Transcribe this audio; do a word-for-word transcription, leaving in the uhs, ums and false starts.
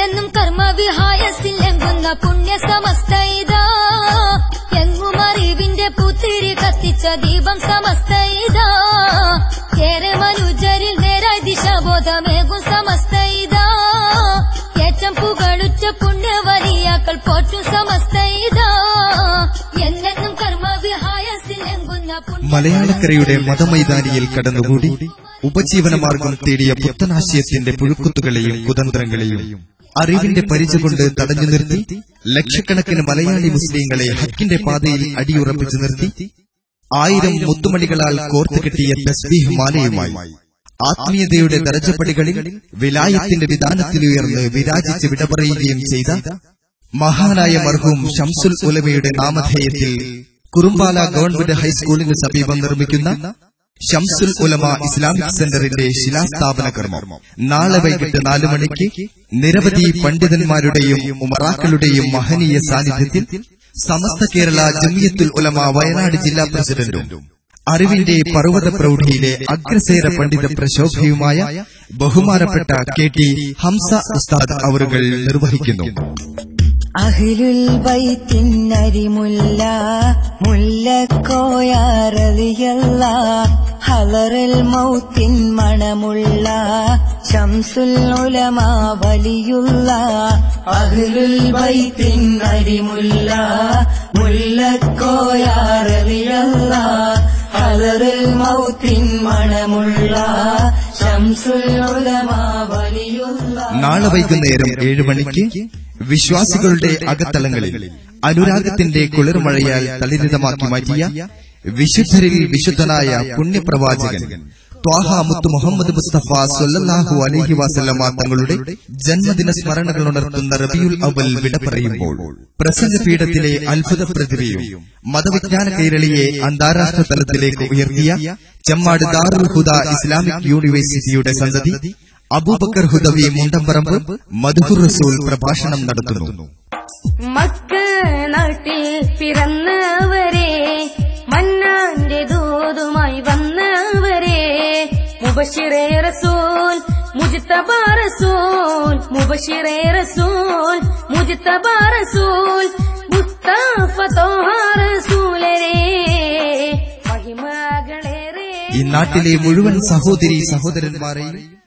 എന്നെന്നും കർമ്മവിഹായസിലെങ്കുന്ന പുണ്യ സമസ്ത ഇതാ, എങ്ങും അറിവിന്റെ പുത്തിരി കത്തിച്ച ദീപം സമസ്ത ഇതാ, ഏറെ മനുജരിൽ നേരായി ദിശാബോധമേകും സമസ്ത ഇതാ, ഏറ്റം പുകഴുച്ച പുണ്യ വലിയാക്കൾ പോറ്റും സമസ്ത ഇതാ, എന്നെന്നും കർമ്മവിഹായസിലെങ്കുന്ന മലയാളക്കരയുടെ മതമൈതാനിയിൽ കടന്നുകൂടി ഉപജീവനമാർഗം തേടിയ പുത്തനാശയത്തിന്റെ പുഴുക്കുത്തുകളെയും കുതന്ത്രങ്ങളെയും അറിവിന്റെ പരിച കൊണ്ട് തടഞ്ഞു നിർത്തി ലക്ഷക്കണക്കിന് മലയാളി മുസ്ലിങ്ങളെ ഹക്കിന്റെ പാതയിൽ അടിയുറപ്പിച്ചു നിർത്തി ആയിരം മുത്തുമണികളാൽ കോർത്തുകെട്ടിയ തസ്ബീഹ് മാലയുമായി ആത്മീയതയുടെ ദരജപ്പടികളിൽ വിലായത്തിന്റെ വിധാനത്തിലുയർന്ന് വിരാജിച്ച് വിട പറയുകയും ചെയ്ത മഹാനായ മർഹൂം ശംസുൽ ഉലമയുടെ നാമധേയത്തിൽ കുറുമ്പാല ഗവൺമെന്റ് ഹൈസ്കൂളിന് സമീപം നിർമ്മിക്കുന്ന ശംസുൽ ഉലമ ഇസ്ലാമിക് സെന്ററിന്റെ ശിലാസ്ഥാപന കർമ്മം നാളെ വൈകിട്ട് നാലു മണിക്ക് നിരവധി പണ്ഡിതന്മാരുടെയും ഉമറാക്കളുടെയും മഹനീയ സാന്നിധ്യത്തിൽ സമസ്ത കേരള ജമിയത്തുൽ ഉലമ വയനാട് ജില്ലാ പ്രസിഡന്റും അറിവിന്റെ പർവ്വത പ്രൌഢിയിലെ അഗ്രസേര പണ്ഡിത പ്രശോഭയുമായ ബഹുമാനപ്പെട്ട കെ ടി ഹംസ ഉസ്താദ് അവറുകൾ നിർവഹിക്കുന്നു. അഹ്ലുൽ ബൈത്തിൻ അരിമുല്ല മുല്ലക്കോയ റളിയല്ലാഹ് ഹളറുൽ മൗത്തിൻ മണമുള്ള ശംസുൽ ഉലമ വലിയുല്ലാഹ്. അഹ്ലുൽ ബൈത്തിൻ അരിമുല്ല മുല്ലക്കോയ റളിയല്ലാഹ് ഹളറുൽ മൗത്തിൻ മണമുള്ള ശംസുൽ ഉലമ വലിയുല്ലാഹ്. നാളെ വൈകുന്നേരം ഏഴു മണിക്ക് വിശ്വാസികളുടെ അകത്തളങ്ങളിൽ അനുരാഗത്തിന്റെ കുളിർമഴയാൽ തളിരിതമാക്കി മാറ്റിയ വിശുദ്ധരിൽ വിശുദ്ധനായ പുണ്യപ്രവാചകൻ ത്വാഹ മുത്തു മുഹമ്മദ് മുസ്തഫ സ്വല്ലല്ലാഹു അലൈഹി വസല്ലമ തങ്ങളുടെ ജന്മദിന സ്മരണകൾ ഉണർത്തുന്ന റബിയുൽ അവൽ വിട പറയുമ്പോൾ പ്രസംഗപീഠത്തിലെ അത്ഭുത പ്രതിഭയും മതവിജ്ഞാന കൈരളിയെ അന്താരാഷ്ട്ര തലത്തിലേക്ക് ഉയർത്തിയ ചെമ്മാട് ദാറുൽ ഹുദ ഇസ്ലാമിക് യൂണിവേഴ്സിറ്റിയുടെ സന്തതി അബൂബക്കർ ഹുദവി മുണ്ടമ്പറമ്പ് മദ്ഹുർ റസൂൽ പ്രഭാഷണം നടത്തുന്നു. മക്ക നാട്ടിൽ പിറന്നവരെ, മന്നാന്റെ ദൂതുമായി വന്നവരെ, മുബശ്ശിറേ റസൂൽ മുജ്തബാ റസൂൽ, മുബശ്ശിറേ റസൂൽ മുജ്തബാ റസൂൽ, മുസ്തഫ ത്വാഹ റസൂലരേ മഹിമകളേറെ. ഈ നാട്ടിലെ മുഴുവൻ സഹോദരി സഹോദരന്മാരെയും